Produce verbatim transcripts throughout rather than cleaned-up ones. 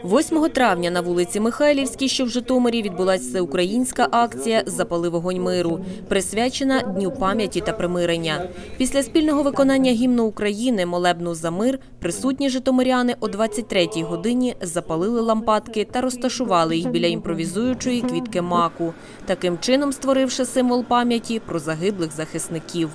восьмого травня на вулиці Михайлівській, що в Житомирі, відбулася всеукраїнська акція «Запали вогонь миру», присвячена Дню пам'яті та примирення. Після спільного виконання гімну України «Молебну за мир» присутні житомиряни о двадцять третій годині запалили лампадки та розташували їх біля імпровізуючої квітки маку, таким чином створивши символ пам'яті про загиблих захисників.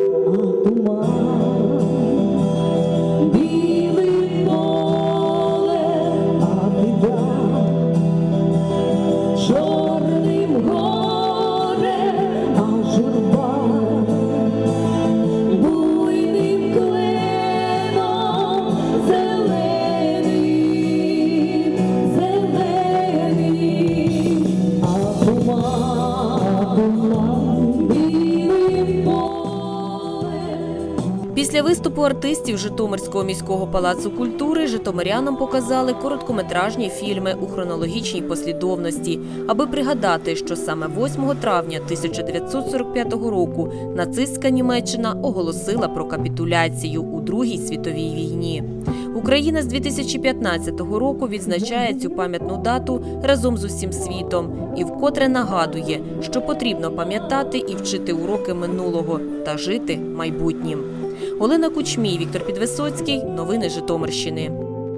Після виступу артистів Житомирського міського палацу культури житомирянам показали короткометражні фільми у хронологічній послідовності, аби пригадати, що саме восьмого травня тисяча дев'ятсот сорок п'ятого року нацистська Німеччина оголосила про капітуляцію у Другій світовій війні. Україна з дві тисячі п'ятнадцятого року відзначає цю пам'ятну дату разом з усім світом і вкотре нагадує, що потрібно пам'ятати і вчити уроки минулого та жити майбутнім. Олена Кучмій, Віктор Підвисоцький. Новини Житомирщини.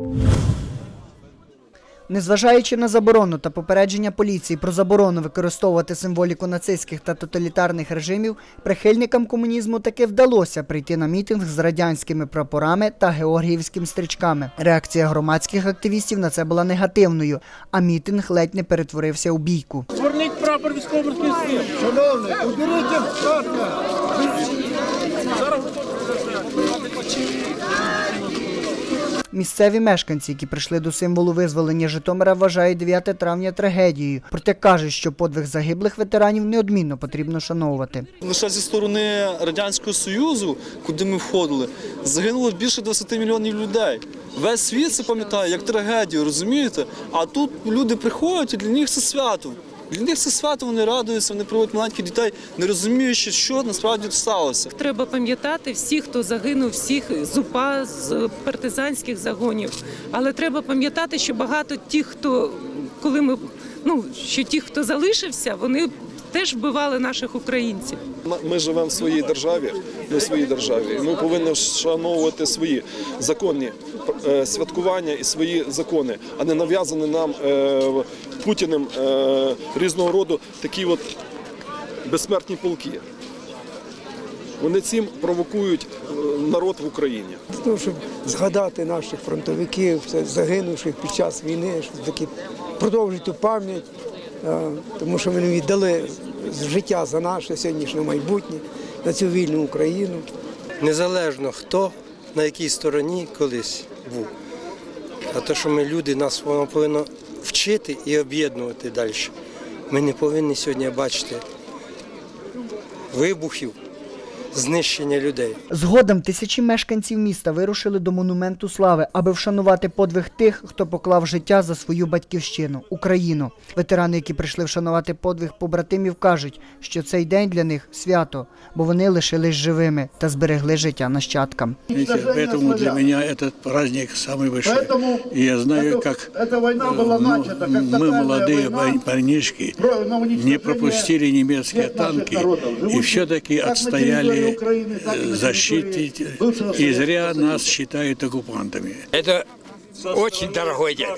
Незважаючи на заборону та попередження поліції про заборону використовувати символіку нацистських та тоталітарних режимів, прихильникам комунізму таки вдалося прийти на мітинг з радянськими прапорами та георгіївськими стрічками. Реакція громадських активістів на це була негативною, а мітинг ледь не перетворився у бійку. Зверніть прапор військово-морських сил. Шановний, уберіть вкладка. Місцеві мешканці, які прийшли до символу визволення Житомира, вважають дев'яте травня трагедією. Проте кажуть, що подвиг загиблих ветеранів неодмінно потрібно шановувати. Лише зі сторони Радянського Союзу, куди ми входили, загинуло більше двадцяти мільйонів людей. Весь світ це пам'ятає як трагедію, розумієте? А тут люди приходять і для них це свято. Для них це свято, вони радуються, вони приводять маленьких дітей, не розуміючи, що насправді сталося. Треба пам'ятати всіх, хто загинув, всіх з УПА, з партизанських загонів. Але треба пам'ятати, що багато тих, хто, коли ми, ну, що ті, хто залишився, вони теж вбивали наших українців. Ми живемо в своїй державі, не в своїй державі. Ми повинні вшановувати свої законні святкування і свої закони, а не нав'язані нам е, Путіним е, різного роду такі от безсмертні полки. Вони цим провокують народ в Україні. Для того, щоб згадати наших фронтовиків, загинувших під час війни, щоб таки продовжити ту пам'ять, тому що вони віддали життя за наше сьогоднішнє майбутнє, на цю вільну Україну. Незалежно хто, на якій стороні колись був. А те, що ми люди, нас воно повинно вчити і об'єднувати далі. Ми не повинні сьогодні бачити вибухів, знищення людей. Згодом тисячі мешканців міста вирушили до монументу слави, аби вшанувати подвиг тих, хто поклав життя за свою батьківщину – Україну. Ветерани, які прийшли вшанувати подвиг побратимів, кажуть, що цей день для них – свято, бо вони лишились живими та зберегли життя нащадкам. Тому для мене цей праздник найвищий. І я знаю, як ми, молоді парнишки, не пропустили німецькі танки і все-таки відстояли защитить, и зря нас считают оккупантами. Это очень дорогой день.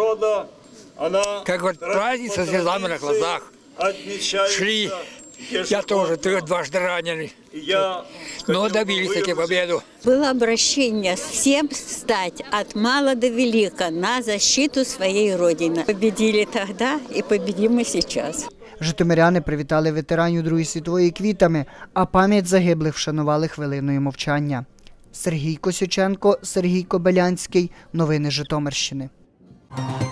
Как вот праздник со слезами на глазах. Шли, я тоже дважды раненый, но добились таки победу. Было обращение всем встать от мала до велика на защиту своей Родины. Победили тогда и победим и сейчас. Житомиряни привітали ветеранів Другої світової квітами, а пам'ять загиблих вшанували хвилиною мовчання. Сергій Косюченко, Сергій Кобилянський. Новини Житомирщини.